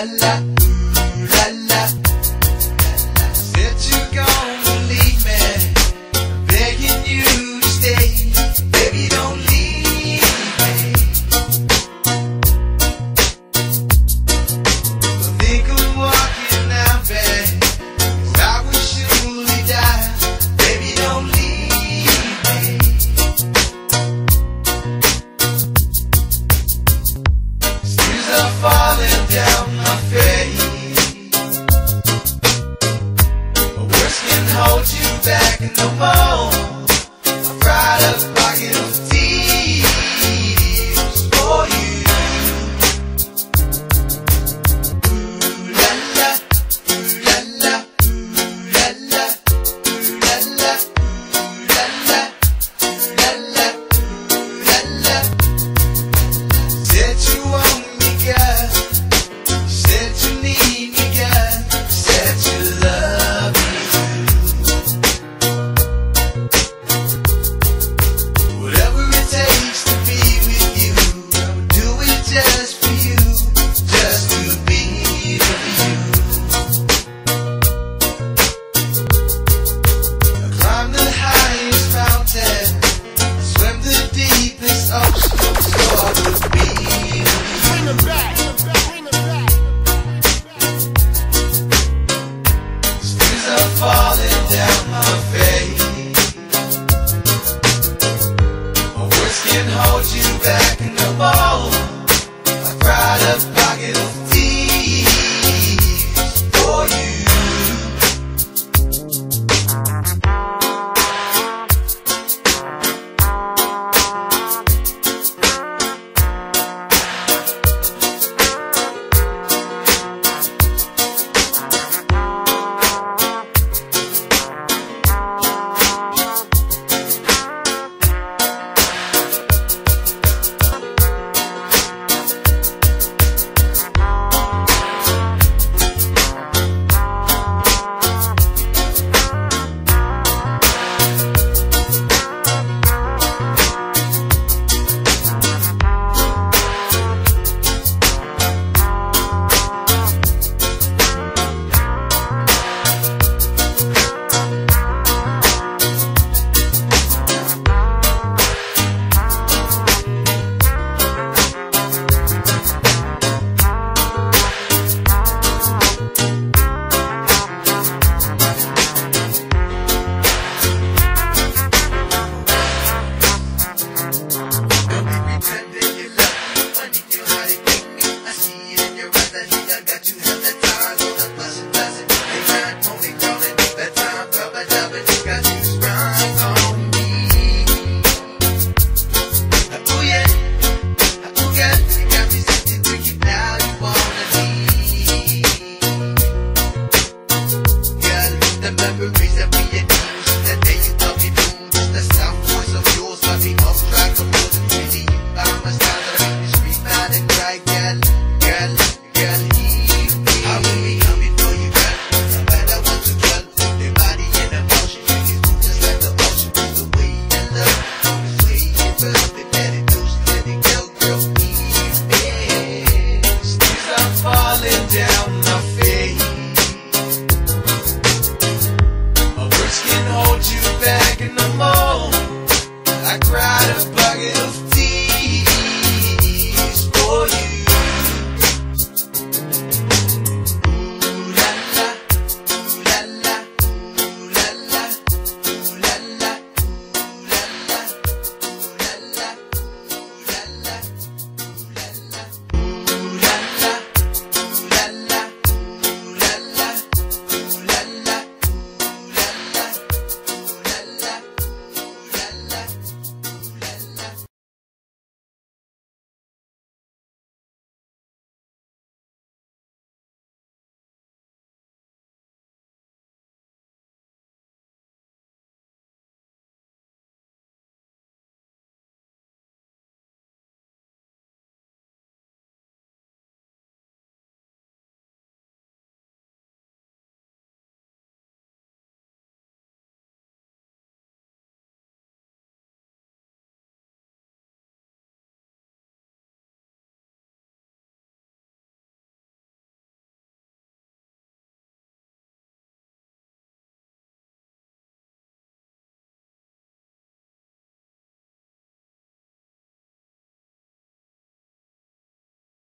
la la, ooh la la. Said you're gonna leave me, begging you to stay. Baby, don't leave me. But think of walking out, babe, 'cause I would surely die. Baby, don't leave me. Tears are falling down my face. Words can hold you back no more. I've cried a pocket of tears for you. Ooh la la, ooh la la, ooh la la, ooh la la, ooh la la, ooh la la, ooh la la. Said you want me, girl. Said you need me, girl. Said you love me. Whatever it takes to be with you, I would do it just for you, just to be with you. I climb the highest mountain, swim the deepest ocean, so I could be with you. Bring them back. Bring them back. Tears are falling down my face. My words can't hold you back no more. I cried a pocket of tears for you. Memories that we had used, that day you taught me blues. The soft voice of yours got me off track. I'm losing really you by my side. I make me scream out and cry, girl, girl, girl, hear me. I will be coming for you, girl, no matter what you girl. Your body and emotion, you can move just like the ocean. The way you love, the way you feel, they let it loose, let it go, girl, hear me. Tears are falling down my face. Hold you back in the moment. I cried